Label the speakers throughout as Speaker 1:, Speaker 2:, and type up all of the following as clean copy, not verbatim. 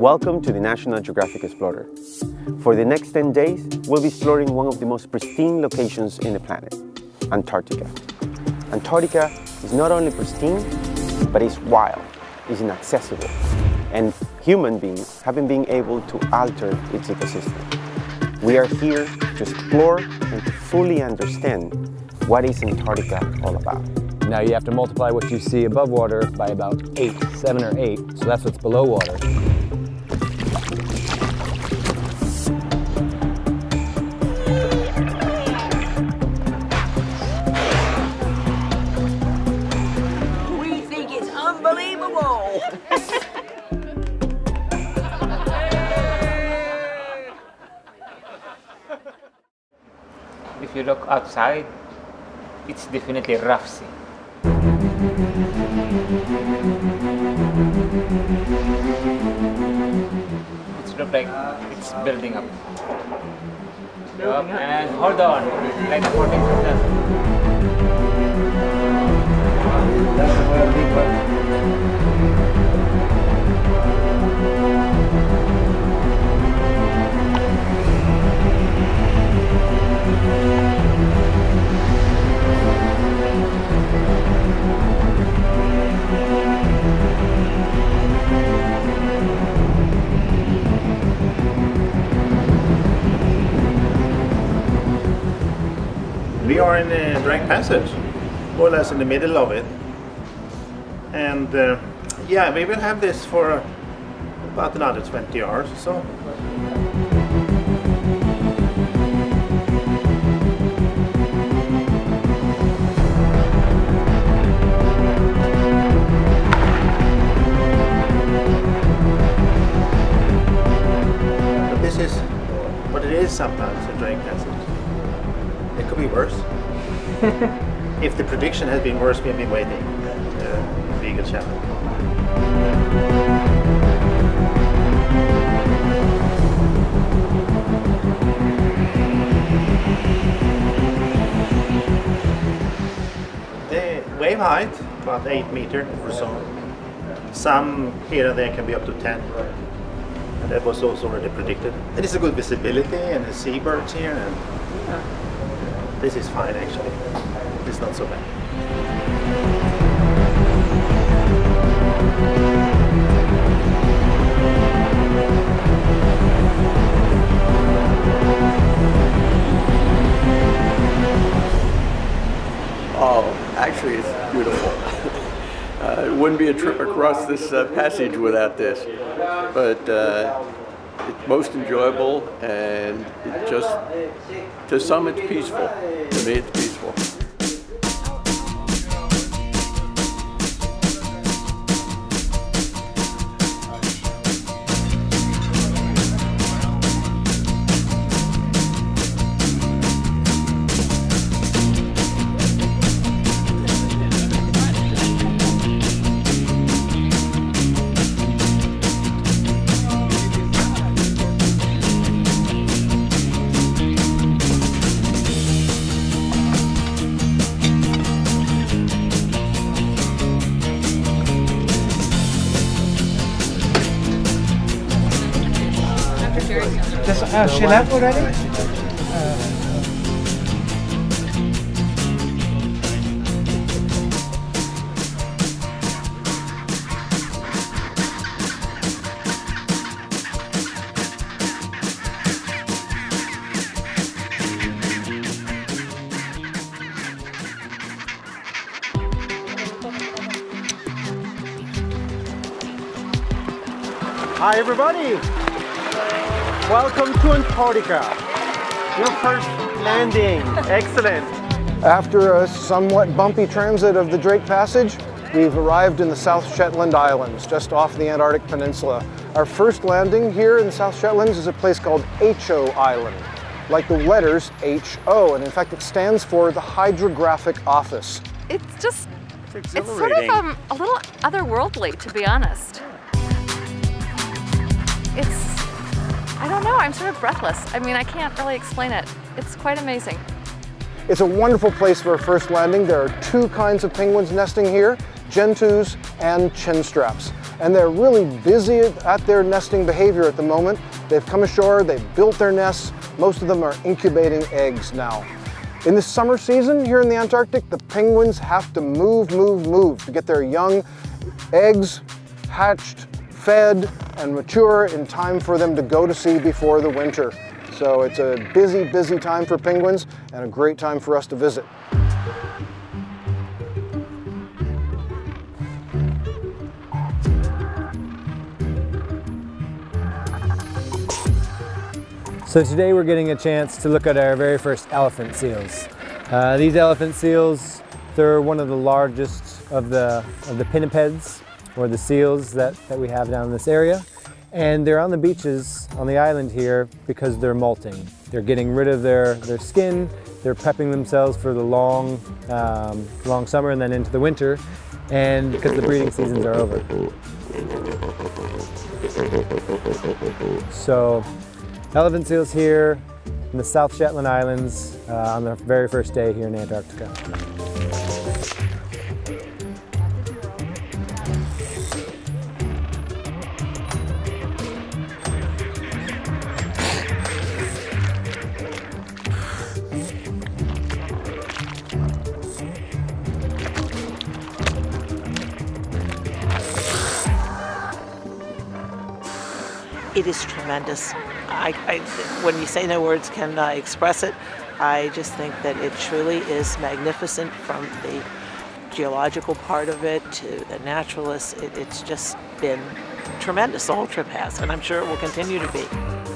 Speaker 1: Welcome to the National Geographic Explorer. For the next 10 days, we'll be exploring one of the most pristine locations in the planet, Antarctica. Antarctica is not only pristine, but it's wild, it's inaccessible, and human beings haven't been able to alter its ecosystem. We are here to explore and to fully understand what is Antarctica all about.
Speaker 2: Now you have to multiply what you see above water by about 7 or 8, so that's what's below water.
Speaker 3: We think it's unbelievable!
Speaker 4: If you look outside, it's definitely rough sea. It looks like it's building up. And hold on, like 14
Speaker 5: We are in the Drake Passage, more or less in the middle of it. And yeah, we will have this for about another 20 hours or so. But this is what it is sometimes, the Drake Passage. It could be worse. If the prediction has been worse, we've been waiting in the Beagle Channel. The wave height, about 8 meters or so. Some here and there can be up to 10. And that was also already predicted. And it's a good visibility and the seabirds here. And this is fine actually. It's not so bad.
Speaker 6: Oh, actually it's beautiful. It wouldn't be a trip across this passage without this. But it's most enjoyable, and it just, to some it's peaceful. To me it's peaceful.
Speaker 7: She left already?
Speaker 1: Hi everybody! Welcome to Antarctica, your first landing. Excellent.
Speaker 8: After a somewhat bumpy transit of the Drake Passage, we've arrived in the South Shetland Islands, just off the Antarctic Peninsula. Our first landing here in the South Shetlands is a place called Ho Island, like the letters H-O, and in fact it stands for the Hydrographic Office.
Speaker 9: It's just, it's sort of a little otherworldly, to be honest. I don't know, I'm sort of breathless. I mean, I can't really explain it. It's quite amazing.
Speaker 8: It's a wonderful place for a first landing. There are 2 kinds of penguins nesting here, gentoos and chinstraps. and they're really busy at their nesting behavior at the moment. They've come ashore, they've built their nests. Most of them are incubating eggs now. In the summer season here in the Antarctic, the penguins have to move to get their young eggs hatched, fed, and mature in time for them to go to sea before the winter. So it's a busy, busy time for penguins and a great time for us to visit.
Speaker 2: So today we're getting a chance to look at our very first elephant seals. These elephant seals, they're one of the largest of the pinnipeds, or the seals that we have down in this area. And they're on the beaches on the island here because they're molting. They're getting rid of their skin, they're prepping themselves for the long summer and then into the winter, and because the breeding seasons are over. So, elephant seals here in the South Shetland Islands on the very first day here in Antarctica.
Speaker 7: It is tremendous. When you say no words can express it, I just think that it truly is magnificent, from the geological part of it to the naturalists. It's just been tremendous. The whole trip has, and I'm sure it will continue to be.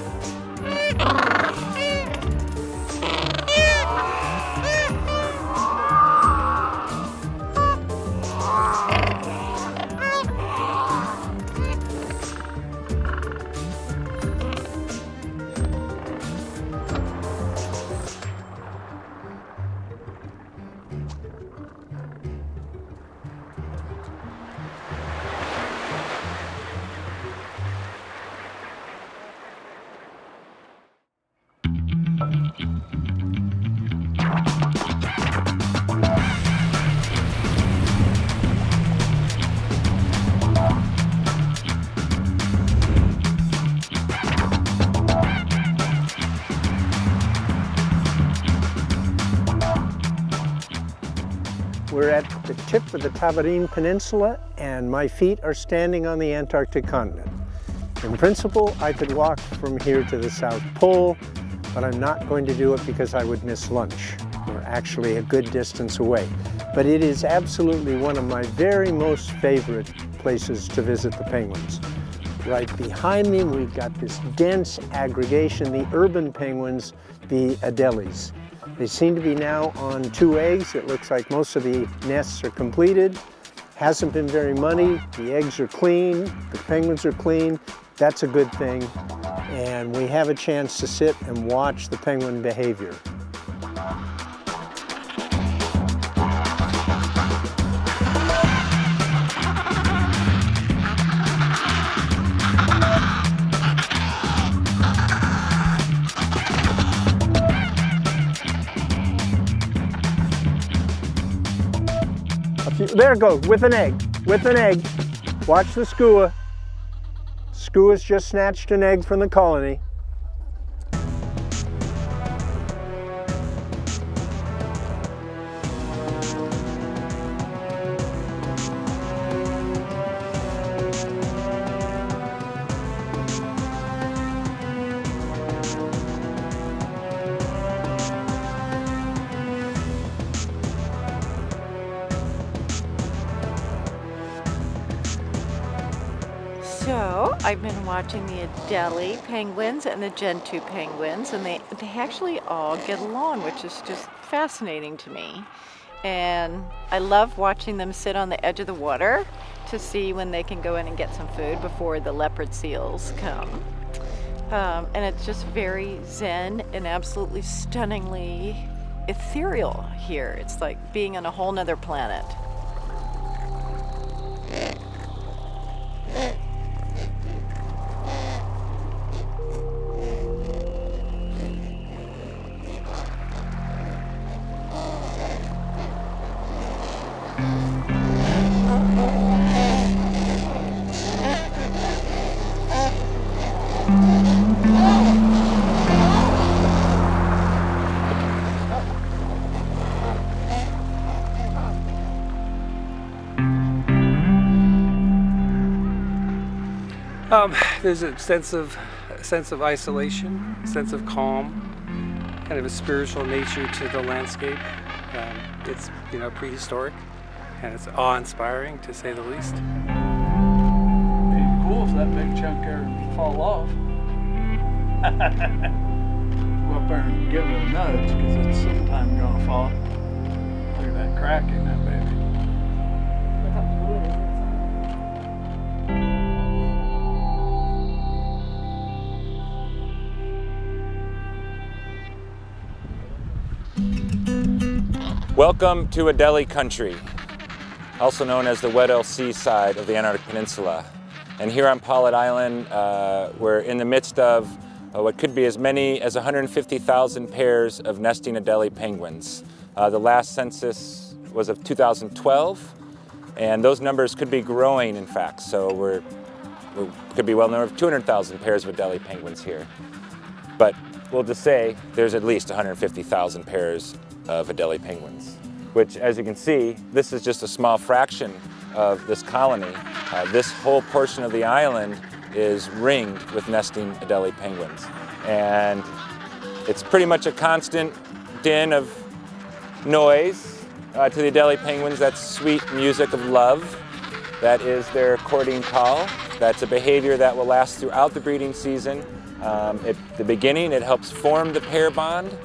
Speaker 10: We're at the tip of the Tabarine Peninsula, and my feet are standing on the Antarctic continent. In principle, I could walk from here to the South Pole, but I'm not going to do it because I would miss lunch. We're actually a good distance away. But it is absolutely one of my very most favorite places to visit the penguins. Right behind me, we've got this dense aggregation, the urban penguins, the Adelies. They seem to be now on 2 eggs. It looks like most of the nests are completed. Hasn't been very muddy. The eggs are clean. The penguins are clean. That's a good thing. And we have a chance to sit and watch the penguin behavior. There it goes, with an egg, Watch the skua. Skua's just snatched an egg from the colony.
Speaker 11: So I've been watching the Adelie penguins and the Gentoo penguins, and they actually all get along, which is just fascinating to me. And I love watching them sit on the edge of the water to see when they can go in and get some food before the leopard seals come. And it's just very zen and absolutely stunningly ethereal here. It's like being on a whole nother planet.
Speaker 12: There's a sense of isolation, a sense of calm, kind of a spiritual nature to the landscape. It's, you know, prehistoric, and it's awe-inspiring to say the least.
Speaker 13: It'd be cool if that big chunk there would fall off. Go up there and give it a nudge, because it's sometime gonna fall. Look at that crack in that baby.
Speaker 9: Look how blue it is inside.
Speaker 14: Welcome to Adelie country, also known as the Weddell Sea side of the Antarctic Peninsula. And here on Paulet Island, we're in the midst of what could be as many as 150,000 pairs of nesting Adelie penguins. The last census was of 2012, and those numbers could be growing, in fact. So we could be well over 200,000 pairs of Adelie penguins here. But we'll just say there's at least 150,000 pairs of Adelie penguins, which, as you can see, this is just a small fraction of this colony. This whole portion of the island is ringed with nesting Adelie penguins. And it's pretty much a constant din of noise to the Adelie penguins. That's sweet music of love. That is their courting call. That's a behavior that will last throughout the breeding season. At the beginning, it helps form the pair bond.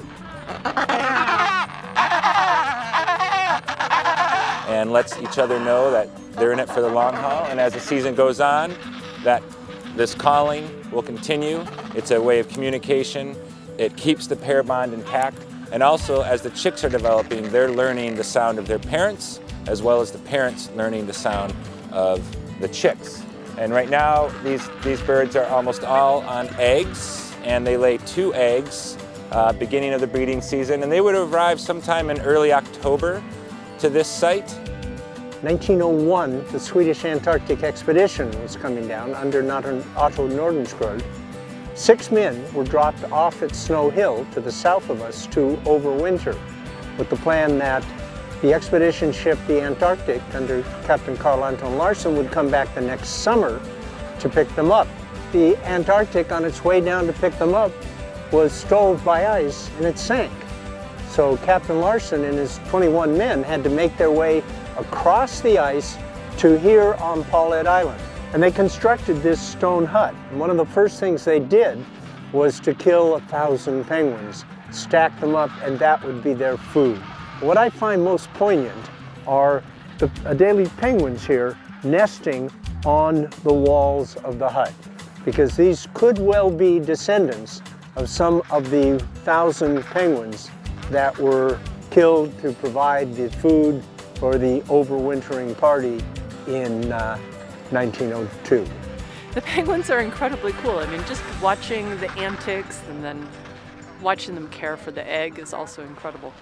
Speaker 14: And lets each other know that they're in it for the long haul. And as the season goes on, this calling will continue. It's a way of communication. It keeps the pair bond intact. And also, as the chicks are developing, they're learning the sound of their parents, as well as the parents learning the sound of the chicks. And right now, these birds are almost all on eggs, and they lay 2 eggs beginning of the breeding season. And they would arrive sometime in early October to this site.
Speaker 10: 1901, the Swedish Antarctic expedition was coming down under Otto Nordenskjöld. 6 men were dropped off at Snow Hill to the south of us to overwinter, with the plan that the expedition ship, the Antarctic, under Captain Carl Anton Larsen, would come back the next summer to pick them up. The Antarctic, on its way down to pick them up, was stove by ice and it sank. So Captain Larsen and his 21 men had to make their way across the ice to here on Paulet Island. And they constructed this stone hut. And one of the first things they did was to kill 1,000 penguins, stack them up, and that would be their food. What I find most poignant are the Adelie penguins here nesting on the walls of the hut, because these could well be descendants of some of the 1,000 penguins that were killed to provide the food for the overwintering party in 1902.
Speaker 11: The penguins are incredibly cool. I mean, just watching the antics and then watching them care for the egg is also incredible.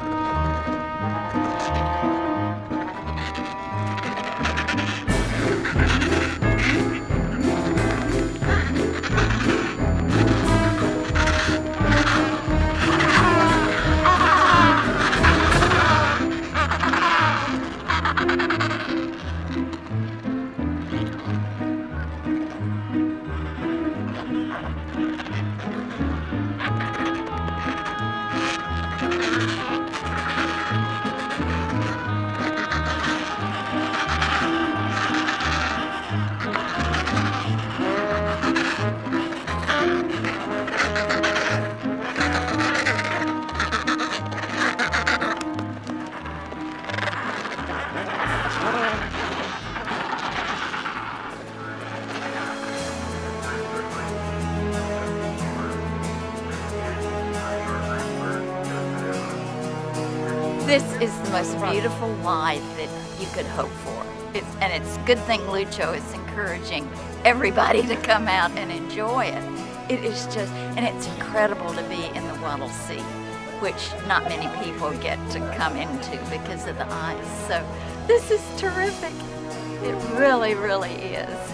Speaker 15: This is the most beautiful life that you could hope for. And it's a good thing Lucho is encouraging everybody to come out and enjoy it. It is just, and it's incredible to be in the Weddell Sea, which not many people get to come into because of the ice. So this is terrific. It really, really is.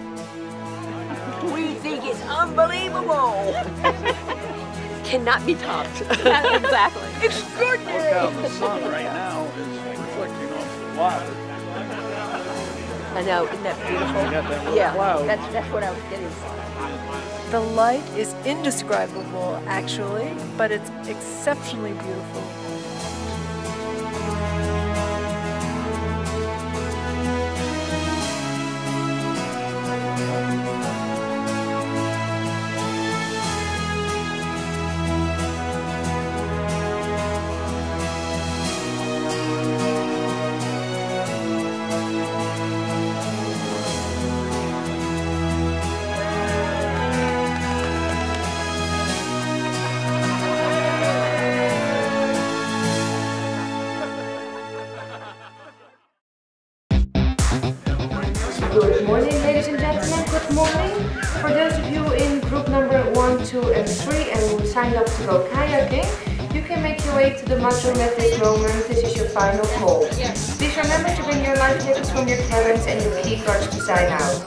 Speaker 3: We think it's unbelievable. Cannot be topped.
Speaker 9: Exactly.
Speaker 3: Extraordinary.
Speaker 13: Look how the sun right now is reflecting off the water.
Speaker 3: I know, isn't that beautiful? Yeah, that's what I was getting.
Speaker 16: The light is indescribable, actually, but it's exceptionally beautiful.
Speaker 17: Good morning, ladies and gentlemen, good morning. For those of you in group number 1, 2 and 3 and who signed up to go kayaking, you can make your way to the mudroom at this moment. This is your final call. Please remember to bring your life jackets from your cabins and your key cards to sign out.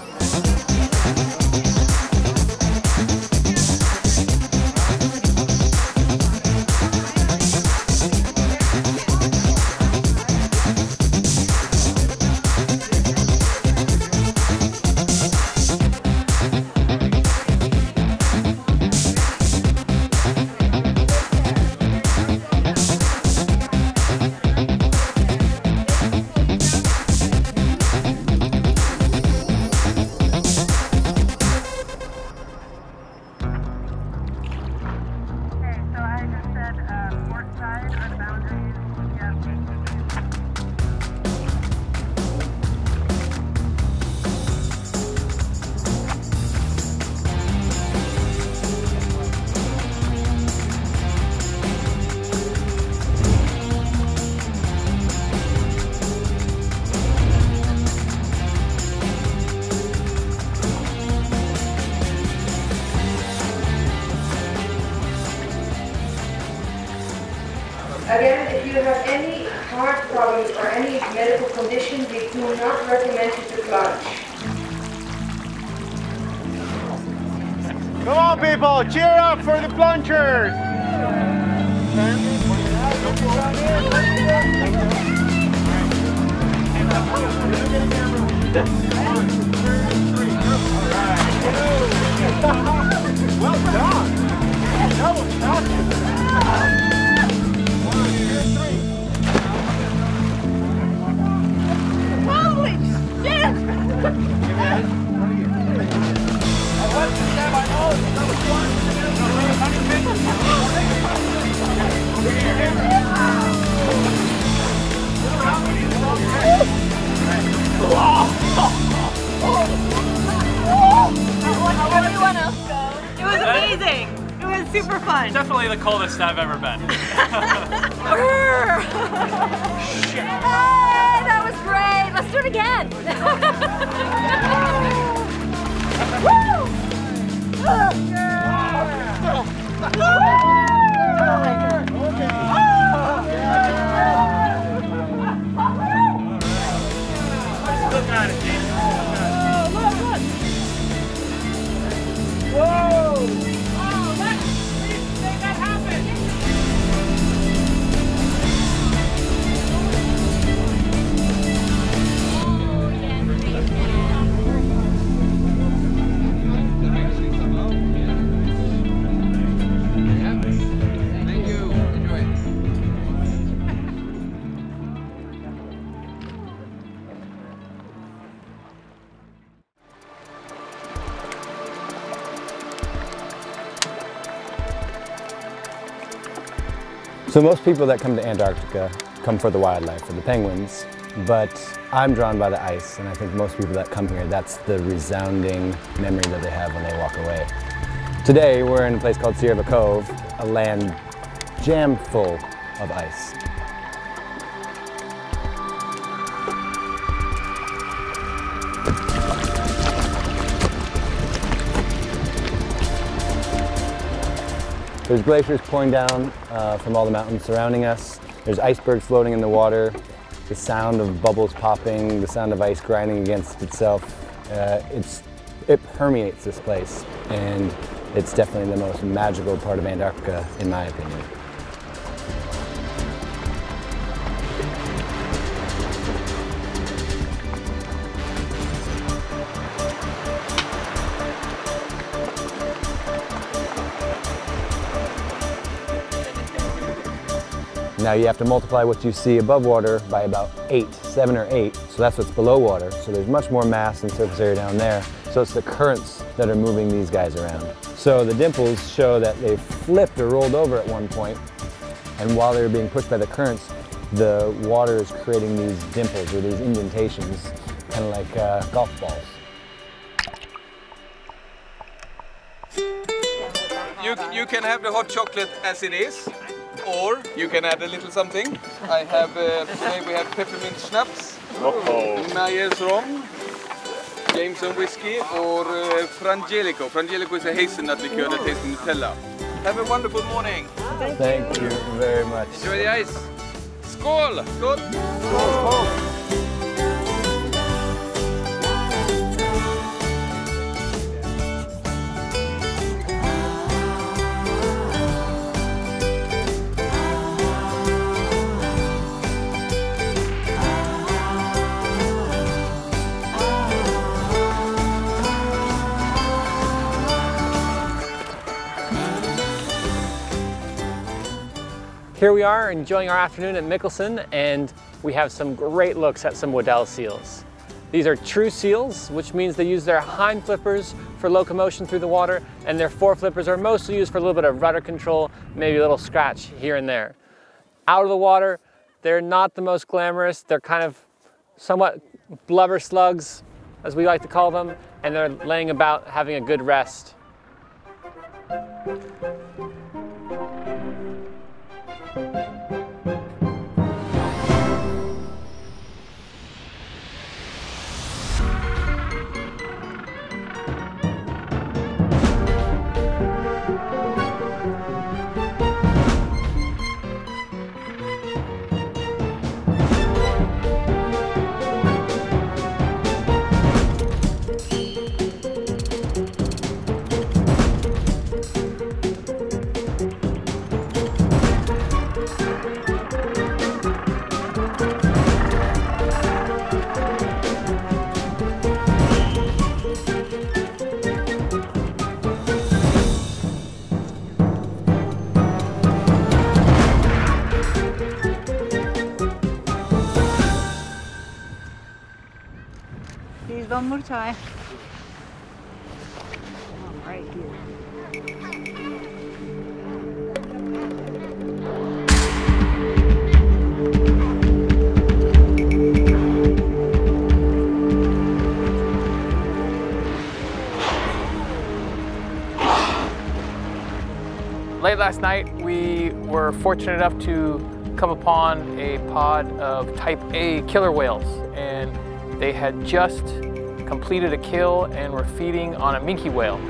Speaker 17: Again, if you have any heart problems or any medical condition, we do not recommend you to plunge.
Speaker 18: Come on, people, cheer up for the plungers! Well done! That was awesome!
Speaker 3: Holy shit!
Speaker 9: Everyone else go.
Speaker 3: It was amazing. It was super fun.
Speaker 19: Definitely the coldest I've ever been.
Speaker 9: Hey, that was great. Let's do it again.
Speaker 19: Look at it, Jason.
Speaker 3: Look.
Speaker 19: Whoa! Oh, please make that happen!
Speaker 20: Thank you. Enjoy it.
Speaker 2: So most people that come to Antarctica come for the wildlife, for the penguins, but I'm drawn by the ice, and I think most people that come here, that's the resounding memory that they have when they walk away. Today, we're in a place called Sierra Cove, a land jam full of ice. There's glaciers pouring down from all the mountains surrounding us. There's icebergs floating in the water. The sound of bubbles popping, the sound of ice grinding against itself. It permeates this place, and it's definitely the most magical part of Antarctica, in my opinion. Now you have to multiply what you see above water by about 7 or 8, so that's what's below water. So there's much more mass and surface area down there. So it's the currents that are moving these guys around. So the dimples show that they flipped or rolled over at one point, and while they were being pushed by the currents, the water is creating these dimples or these indentations, kind of like golf balls.
Speaker 20: You can have the hot chocolate as it is, or you can add a little something. I have, today we have peppermint schnapps, Myers rom, Jameson whiskey, or Frangelico. Frangelico is a hazelnut liqueur that tastes Nutella. Have a wonderful morning.
Speaker 2: Thank you very much.
Speaker 20: Enjoy the ice. Skål! Skål!
Speaker 2: Skål, skål.
Speaker 21: Here we are enjoying our afternoon at Mikkelsen, and we have some great looks at some Weddell seals. These are true seals, which means they use their hind flippers for locomotion through the water, and their fore flippers are mostly used for a little bit of rudder control, maybe a little scratch here and there. Out of the water, they're not the most glamorous. They're kind of somewhat blubber slugs, as we like to call them, and they're laying about having a good rest.
Speaker 22: One more time. Right here.
Speaker 21: Late last night, we were fortunate enough to come upon a pod of type A killer whales, and they had just completed a kill and were feeding on a minke whale.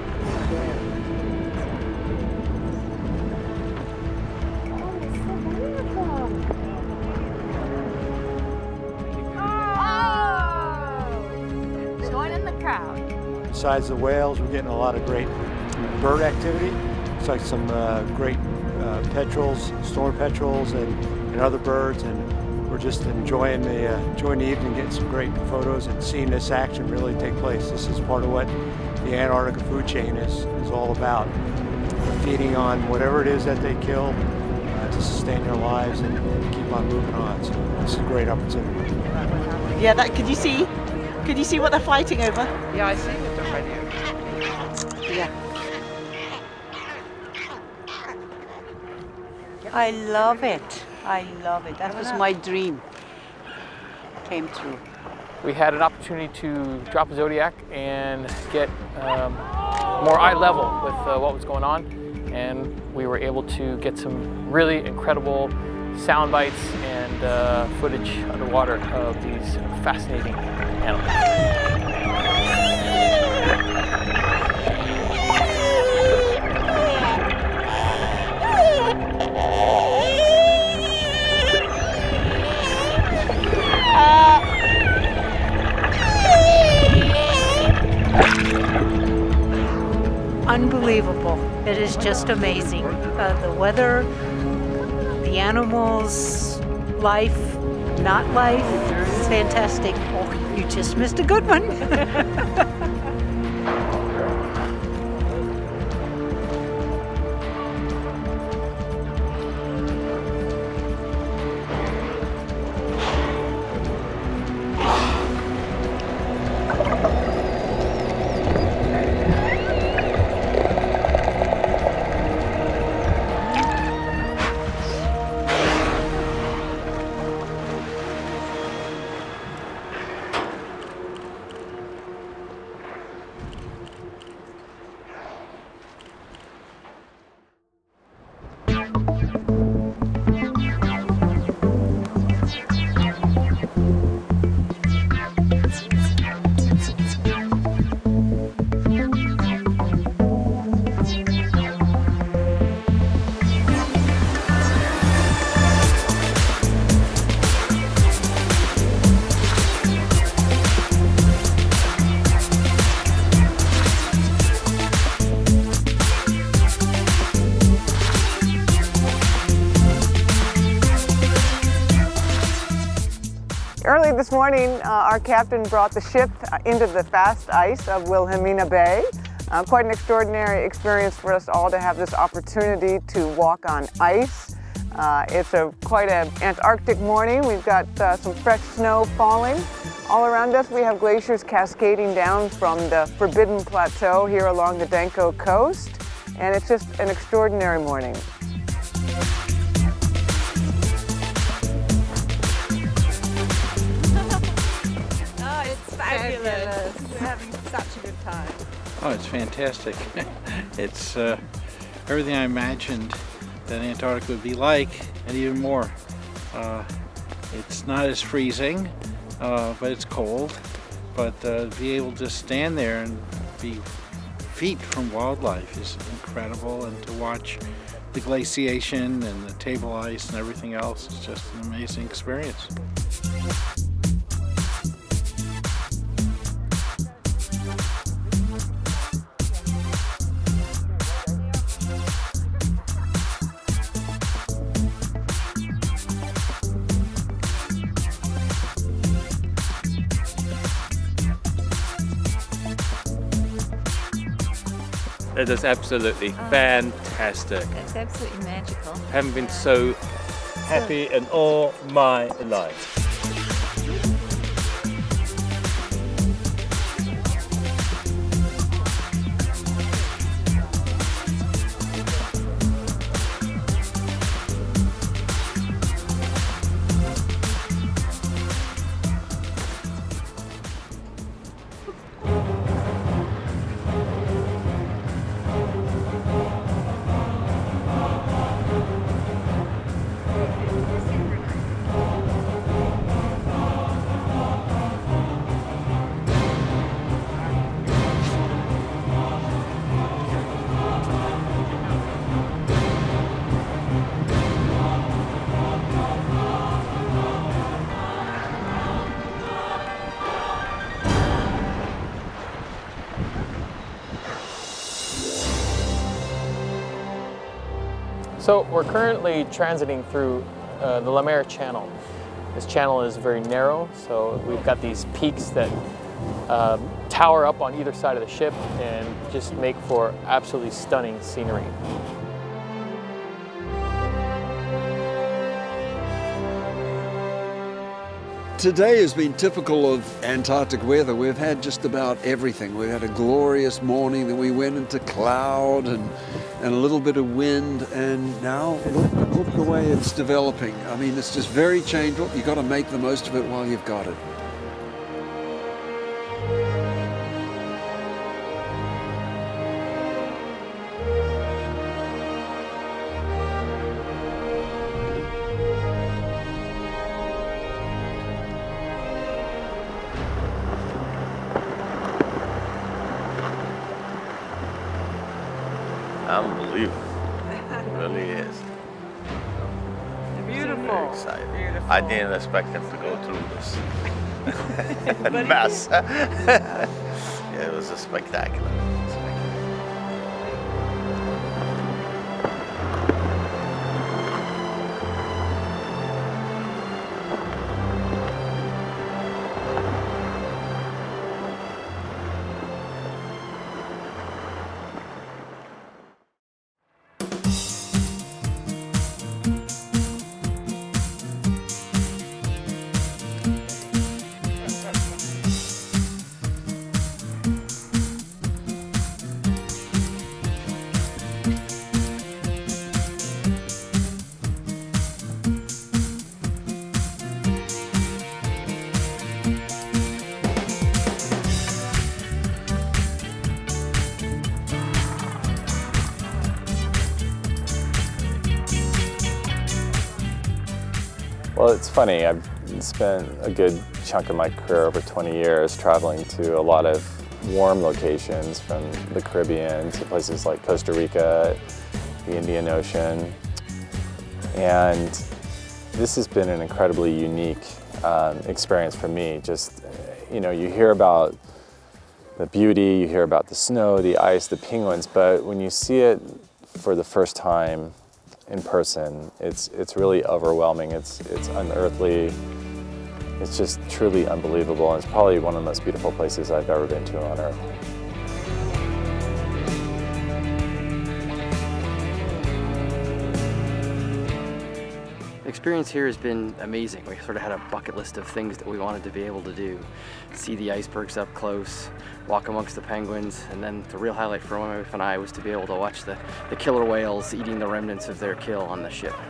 Speaker 15: Oh! Join in the crowd.
Speaker 23: Besides the whales, we're getting a lot of great bird activity. It's like some great petrels, storm petrels, and other birds, and we're just enjoying the evening, getting some great photos and seeing this action really take place. This is part of what the Antarctica food chain is all about. They're feeding on whatever it is that they kill to sustain their lives and keep on moving on. So it's a great opportunity.
Speaker 7: Yeah, could you see what they're fighting over?
Speaker 22: Yeah, I see it already.
Speaker 7: Yeah.
Speaker 22: I love it. I love it. That was my dream. Came true.
Speaker 21: We had an opportunity to drop a Zodiac and get more eye level with what was going on, and we were able to get some really incredible sound bites and footage underwater of these fascinating animals.
Speaker 22: Unbelievable. It is just amazing. The weather, the animals, life, not life, it's fantastic. Oh, you just missed a good one.
Speaker 4: Early this morning, our captain brought the ship into the fast ice of Wilhelmina Bay. Quite an extraordinary experience for us all to have this opportunity to walk on ice. It's quite an Antarctic morning. We've got some fresh snow falling. All around us we have glaciers cascading down from the Forbidden Plateau here along the Danko coast. And it's just an extraordinary morning.
Speaker 11: Fabulous. We're having such a good time.
Speaker 13: Oh, it's fantastic. It's everything I imagined that Antarctica would be like, and even more. It's not as freezing, but it's cold. But be able to stand there and be feet from wildlife is incredible, and to watch the glaciation and the table ice and everything else is just an amazing experience.
Speaker 5: It is absolutely fantastic.
Speaker 15: It's absolutely magical.
Speaker 5: I haven't been so happy in all my life.
Speaker 21: So we're currently transiting through the Le Maire Channel. This channel is very narrow, so we've got these peaks that tower up on either side of the ship and just make for absolutely stunning scenery.
Speaker 6: Today has been typical of Antarctic weather. We've had just about everything. We've had a glorious morning, then we went into cloud and a little bit of wind, and now look the way it's developing. I mean, it's just very changeable. You've got to make the most of it while you've got it.
Speaker 24: Unbelievable. It really is.
Speaker 11: Beautiful.
Speaker 24: Very excited.
Speaker 11: Beautiful.
Speaker 24: I didn't expect them to go through this mess. Yeah, it was a spectacular.
Speaker 1: Well, it's funny. I've spent a good chunk of my career, over 20 years, traveling to a lot of warm locations, from the Caribbean to places like Costa Rica, the Indian Ocean. And this has been an incredibly unique experience for me. Just, you know, you hear about the beauty, you hear about the snow, the ice, the penguins, but when you see it for the first time in person, it's really overwhelming. It's unearthly. It's just truly unbelievable, and it's probably one of the most beautiful places I've ever been to on Earth.
Speaker 8: The experience here has been amazing. We sort of had a bucket list of things that we wanted to be able to do. See the icebergs up close, walk amongst the penguins, and then the real highlight for my wife and I was to be able to watch the killer whales eating the remnants of their kill on the ship.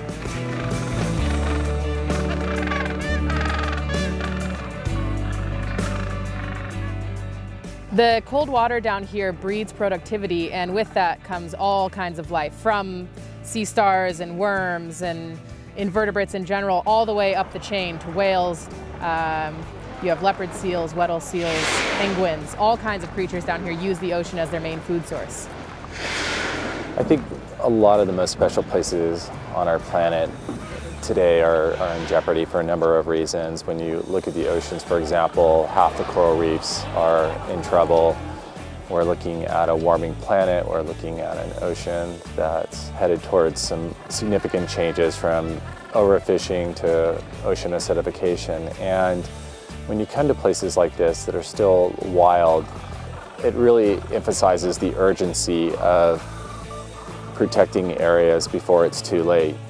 Speaker 12: The cold water down here breeds productivity, and with that comes all kinds of life, from sea stars and worms and invertebrates in general, all the way up the chain to whales. You have leopard seals, Weddell seals, penguins, all kinds of creatures down here use the ocean as their main food source.
Speaker 1: I think a lot of the most special places on our planet today are in jeopardy for a number of reasons. When you look at the oceans, for example, half the coral reefs are in trouble. We're looking at a warming planet. We're looking at an ocean that's headed towards some significant changes, from overfishing to ocean acidification. And when you come to places like this that are still wild, it really emphasizes the urgency of protecting areas before it's too late.